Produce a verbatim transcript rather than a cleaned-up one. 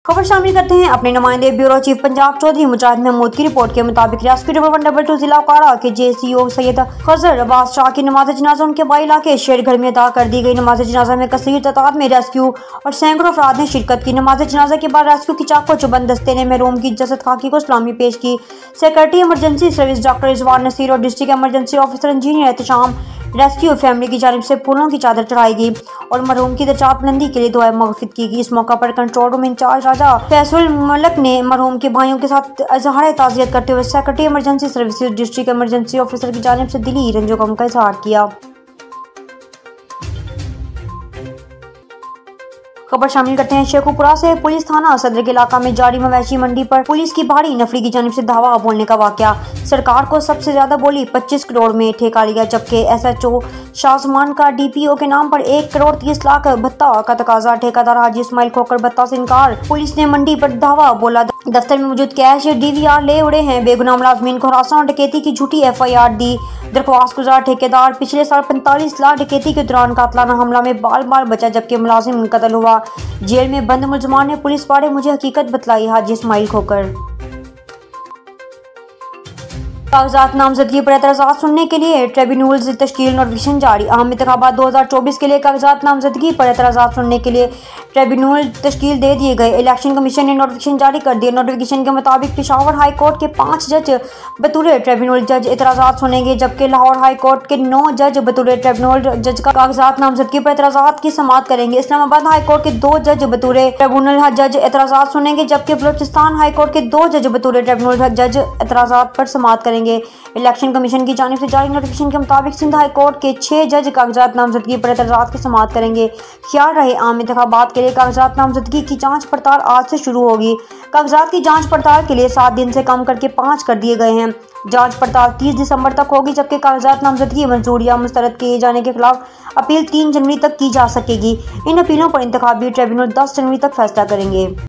खबर शामिल करते हैं अपने नुमाइंदे ब्यूरो चीफ पंजाब चौधरी मुजाहिद महमूद की रिपोर्ट के मुताबिक rescue double one double two जिला कारा के जेसीओ सैयद खजर अब्बास शाह की नमाज जनाजा उनके बाई इलाके शेर घर में अदा कर दी गई। नमाज जनाजा में कसीर तादाद में रेस्क्यू और सैकड़ों अफराद ने शिरकत की। नमाज जनाजा के बाद रेस्क्यू की चाको चुबंद दस्ते ने महरूम की जसद खाकी को सलामी पेश की। Secretary emergency service doctor Rizwan Naseer और district emergency officer engineer Ehtesham rescue family की जानिब से फूलों की चादर चढ़ाई गई और मरहूम की दर्जात बुलंदी के लिए दुआ मगफिरत की गई। इस मौका पर control room incharge Raja Faisal Malik ने मरहूम के भाइयों के साथ इजहार ताज़ियत करते हुए secretary emergency services district emergency officer की जानिब से दिली रंजो गम का इजहार किया। खबर शामिल करते हैं शेखुपुरा से। पुलिस थाना सदर के इलाका में जारी मवेशी मंडी पर पुलिस की भारी नफरी की जानिब से धावा बोलने का वाकया। सरकार को सबसे ज्यादा बोली पच्चीस करोड़ में ठेका लिया, जबकि एसएचओ शाहजमान का डीपीओ के नाम पर एक करोड़ तीस लाख भत्ता का तकाजा। ठेकेदार हाजी इस्माइल खोकर भत्ता से इनकार। पुलिस ने मंडी पर धावा बोला। दफ्तर में मौजूद कैश डीवीआर ले उड़े हैं। बेगुनाह मुलाजमीन को हरासा और डकैती की झूठी एफ आई आर दी। दरख्वास्त गुजार ठेकेदार पिछले साल पैंतालीस लाख डकैती के दौरान कातलाना हमला में बाल बाल बचा, जबकि मुलाजिम कत्ल हुआ। जेल में बंद मुलजमान ने पुलिस वाले मुझे हकीकत बतलाई। हाजी इस्माइल खोकर। कागजात नामजदगी पर एतराज़ात सुनने के लिए ट्रिब्यूनल्स तश्कील नोटिफिकेशन जारी। आम इंतखाबात दो हज़ार चौबीस के लिए कागजात नामजदगी पर एतराज़ात सुनने के लिए ट्रिब्यूनल तश्कील दे दिए गए। इलेक्शन कमीशन ने नोटिफिकेशन जारी कर दिया। नोटिफिकेशन के मुताबिक पेशावर हाई कोर्ट के पाँच जज बतौर ट्रिब्यूनल जज एतराज़ात सुनेंगे, जबकि लाहौर हाई कोर्ट के नौ जज बतौर ट्रिब्यूनल जज का कागजात नामजदगी पर एतराज़ात की समाअत करेंगे। इस्लामाबाद हाई कोर्ट के दो जज बतौर ट्रिब्यूनल जज एतराज़ात सुनेंगे, जबकि बलोचिस्तान हाई कोर्ट के दो जज बतौर ट्रिब्यूनल जज एतराज़ात पर समाअत करेंगे। इलेक्शन कमीशन की जानिब से जारी नोटिफिकेशन के मुताबिक सिंध हाई कोर्ट के छह जज कागजात नामजदगी पर एतराज़ात की समाअत करेंगे। ख्याल रहे आम इंतखाबात के लिए कागजात नामजदगी की जांच पड़ताल आज से शुरू होगी। कागजात की जांच पड़ताल के लिए सात दिन से कम करके पाँच कर दिए गए हैं। जांच पड़ताल तीस दिसंबर तक होगी, जबकि कागजात नामजदगी मंजूर या मुस्तरद किए जाने के खिलाफ अपील तीन जनवरी तक की जा सकेगी। इन अपीलों पर इंतखाबी ट्रिब्यूनल दस जनवरी तक फैसला करेंगे।